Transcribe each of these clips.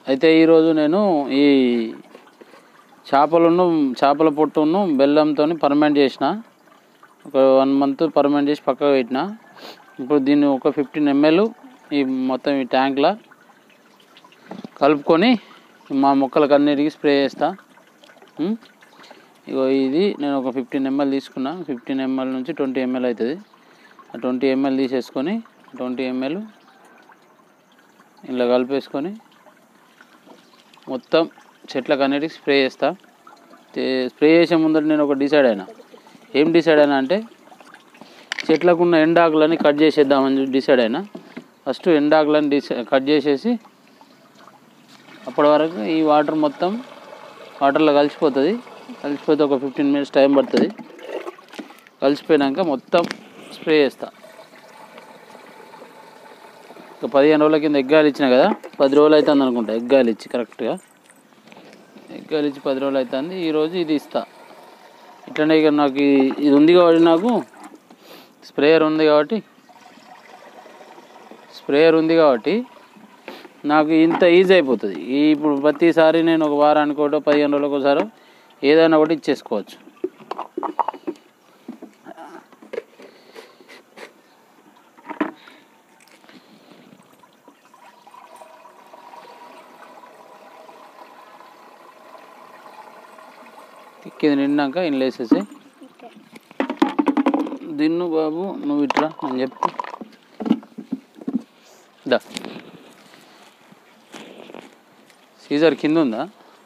అయితే ఈరోజు నేను ఈ చేపల పొట్టును బెల్లంతో పర్మెంట్ చేసిన. ఒక 1 month పర్మెంట్ చేసి పక్కకు పెట్టిన. ఇప్పుడు దీన్ని ఒక 15 ml ఈ మొత్తం ఈ ట్యాంక్లో కలుపుకొని మా మొక్కలకు అన్నిటికీ స్ప్రే చేస్తా. ఇగో ఇది నేను ఒక 15 ml తీసుకున్నా. 15 ml నుంచి 20 ml అవుతుంది. ఆ 20 ml తీసేసుకొని 20 ml ఇలా కలిపేసుకొని మొత్తం చెట్లకు అన్నిటికీ స్ప్రే చేస్తా. స్ప్రే చేసే ముందర నేను ఒక డిసైడ్ అయినా అంటే చెట్లకు ఉన్న ఎండాకులని కట్ చేసేద్దామని డిసైడ్ అయినా. ఫస్ట్ ఎండాకులని కట్ చేసేసి అప్పటి వరకు ఈ వాటర్ మొత్తం వాటర్లో కలిసిపోతే ఒక 15 minutes టైం పడుతుంది. కలిసిపోయాక మొత్తం స్ప్రే చేస్తా. ఒక 15 రోజుల కింద ఎగ్గాయలు ఇచ్చిన కదా, 10 రోజులు అవుతుంది అనుకుంటా ఎగ్గాయలు ఇచ్చి. కరెక్ట్గా ఎగ్గాయలు ఇచ్చి 10 రోజులు అవుతుంది. ఈరోజు ఇది ఇస్తా. ఇట్లనే ఇక నాకు ఇది ఉంది కాబట్టి, నాకు స్ప్రేయర్ ఉంది కాబట్టి నాకు ఇంత ఈజీ అయిపోతుంది. ఇప్పుడు ప్రతిసారి నేను ఒక వారానికి ఒకటో 15 రోజులకు ఒకసారి ఏదైనా ఒకటి ఇచ్చేసుకోవచ్చు. కింద నిండాక ఇంట్లో వేసేసి దిన్ను బాబు నువ్వు ఇట్లా అని చెప్పి దా. సీజర్ కింద ఉందా?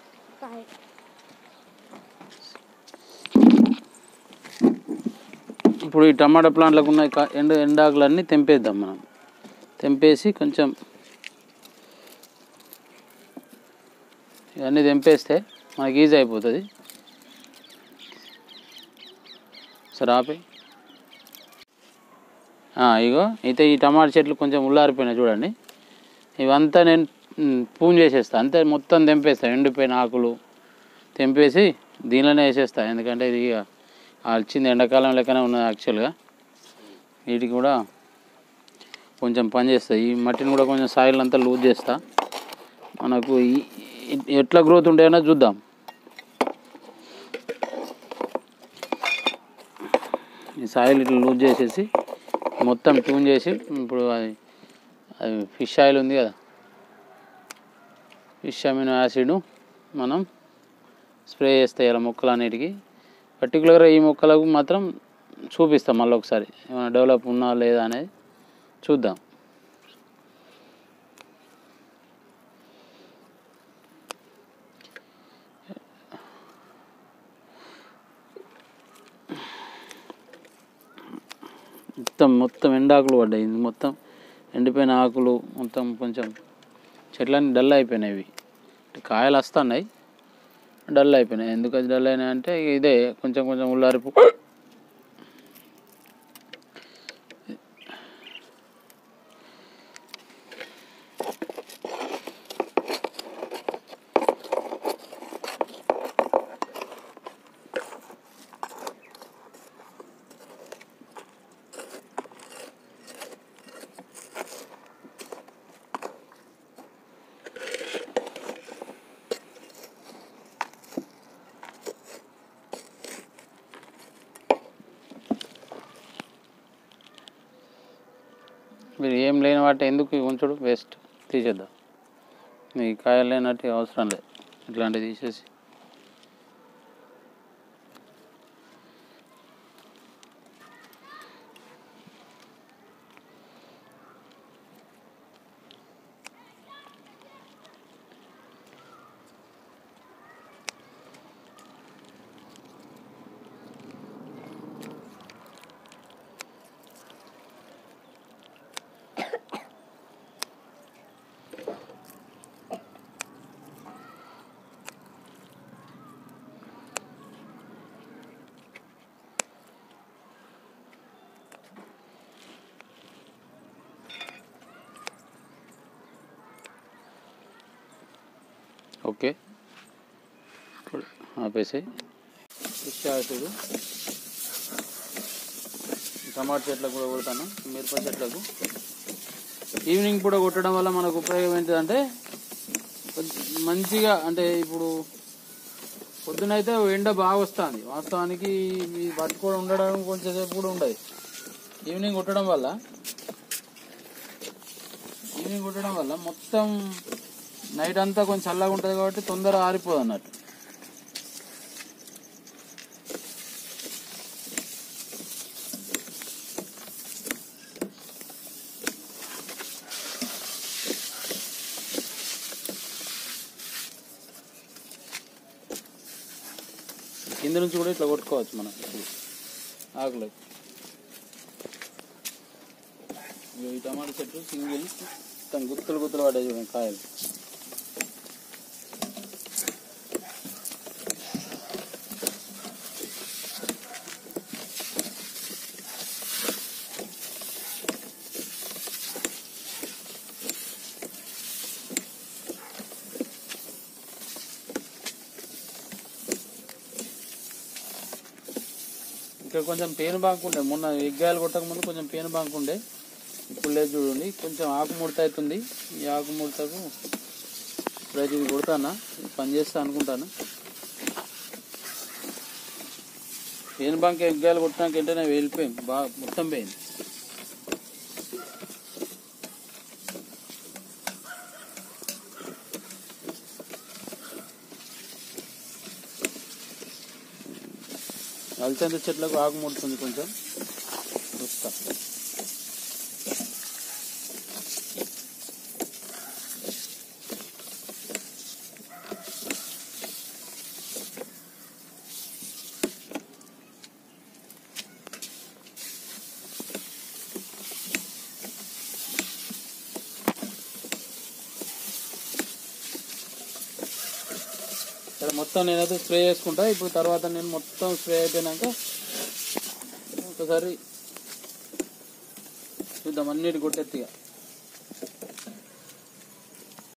ఇప్పుడు ఈ టమాటా ప్లాంట్లకు ఉన్న ఎండాకులన్నీ తెంపేద్దాం. మనం తెంపేసి కొంచెం ఇవన్నీ తెంపేస్తే మనకి ఈజీ అయిపోతుంది. సరే ఆపే. ఇగో అయితే ఈ టమాటా చెట్లు కొంచెం ఉల్లారిపోయినాయి చూడండి. ఇవంతా నేను పూన్ చేసేస్తా. అంతే మొత్తం తెంపేస్తా. ఎండిపోయిన ఆకులు తెంపేసి దీనిలోనే వేసేస్తా. ఎందుకంటే ఇది వచ్చింది ఎండాకాలం లెక్కనే ఉన్నది. యాక్చువల్గా వీటికి కూడా కొంచెం పని చేస్తాయి. ఈ మట్టిని కూడా కొంచెం సాయిల్ అంతా లూజ్ చేస్తా. మనకు ఎట్లా గ్రోత్ ఉంటాయో చూద్దాం. ఈ సాయిల్ ఇట్లా లూజ్ చేసేసి మొత్తం ట్యూన్ చేసి, ఇప్పుడు అది ఫిష్ ఆయిల్ ఉంది కదా, ఫిష్ అమినో యాసిడ్ మనం స్ప్రే చేస్తే ఇలా మొక్కలన్నిటికీ. పర్టికులర్గా ఈ మొక్కలకు మాత్రం చూపిస్తాం. మళ్ళీ ఒకసారి ఏమైనా డెవలప్ ఉన్నా లేదా అనేది చూద్దాం. మొత్తం ఎండాకులు పడ్డాయి. మొత్తం ఎండిపోయిన ఆకులు మొత్తం కొంచెం చెట్లన్నీ డల్ అయిపోయినాయి. కాయలు వస్తున్నాయి, డల్ అయిపోయినాయి. ఎందుకు అది డల్ అయినాయి అంటే ఇదే కొంచెం ఉల్లారిపు. మీరు ఏం లేని వాటి ఎందుకు ఉంచుడు, వేస్ట్, తీసేద్దాం. మీ కాయలు లేనట్టు అవసరం లేదు. ఇట్లాంటివి తీసేసి ఓకే ఆపేసి. ఫిష్ ఆయిల్ టమాటా చెట్లకు కూడా కొడతాను, మిరప చెట్లకు. ఈవినింగ్ కూడా కొట్టడం వల్ల మనకు ఉపయోగం ఏంటంటే మంచిగా అంటే ఇప్పుడు పొద్దునైతే ఎండ బాగా వస్తుంది, వాస్తవానికి ఈ పట్టుకోవడం ఉండడం కొంచెం సేపు కూడా ఉండదు. ఈవినింగ్ కొట్టడం వల్ల మొత్తం నైట్ అంతా కొంచెం చల్లగా ఉంటుంది కాబట్టి తొందరగా ఆరిపోదు అన్నట్టు. కింద నుంచి కూడా ఇట్లా కొట్టుకోవచ్చు మనం ఆకులు. ఈ టమాటా చెట్టు సింగిల్ మొత్తం గుత్తులు పడ్డాయి చూడండి కాయలు. ఇక్కడ కొంచెం పేను బాగుండే, మొన్న ఎగ్గాయలు కొట్టక ముందు కొంచెం పేను బాగుండే, ఇప్పుడు లేదు చూడండి. కొంచెం ఆకు ముడత అవుతుంది. ఈ ఆకు ముడతకు ఇప్పుడైతే ఇది కొడతానా, పని చేస్తా అనుకుంటాను. పేను బాంక్ ఎగ్గాయలు కొట్టినాక వెంటనే వెళ్ళిపోయింది, బాగా మొత్తం పోయింది. అలసంద చెట్లకు ఆకు ముడుతుంది కొంచెం చూస్తా. ఇక్కడ మొత్తం నేనైతే స్ప్రే చేసుకుంటా. ఇప్పుడు తర్వాత నేను మొత్తం స్ప్రే అయిపోయినాక ఒకసారి చూద్దాం, అన్నిటి కొట్టెత్తిగా.